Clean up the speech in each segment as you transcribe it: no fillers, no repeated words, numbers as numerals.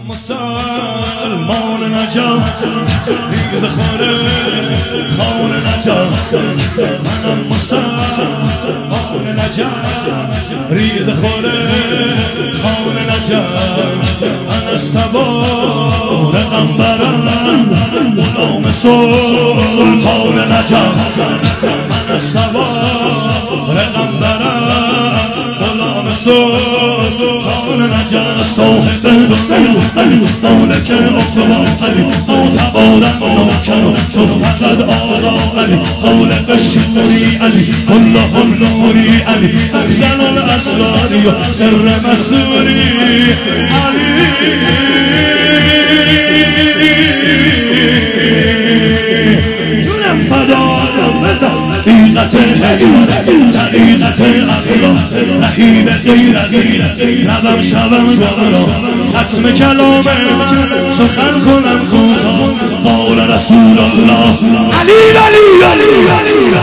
مسلمان نجات ریز خانه نجات منم مسلمان نجات ریز خانه نجات من از تبار غمبرم غلام سلطان نجات من از تبار غمبرم غلام سلطان نجات صاحب علی مالک عقبا علی معتبارم نوکر تو فقط آقا علی خالق الشوری علی کلهم نوری علی افضل الاسراری و سر مسوری علی جونم فدایم بزن طریقت طریقت اخلا رهیب غیر از این روم شوم جوارا ختم کلام من سخن کنم کوتاه قول رسول الله علی علی علی علی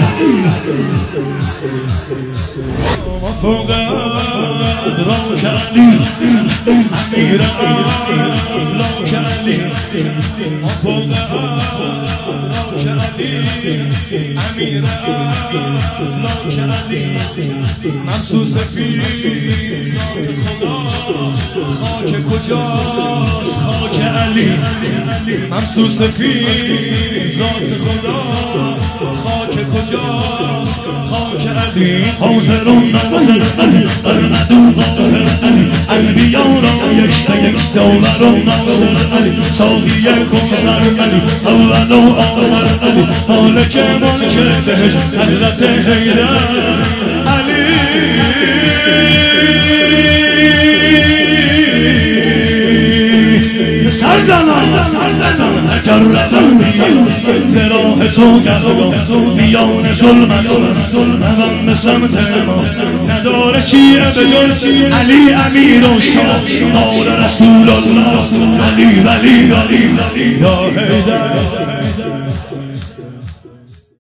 فوق ادراک علی امیر افلاک علی فوق ادراک علی امیر افلاک علی ممسوس فی ذات خدا خاک کجاست خاک علی ممسوس فی ذات خدا خاک کجاست خاک علی حاضرون ناظر علی ارمدون ظاهر علی انبیاء را یک به یک داوران ناصر علی ساقی کوثر علی اول و آخر علی مالک ملک بهشت حضرت حیدر علی سرزنان اگر روم زراح تو گردان میان ظلمت روم به سمت ما نداره شیعه به جز علی امیر و شاه قول رسول الله علی ولی یا حیدر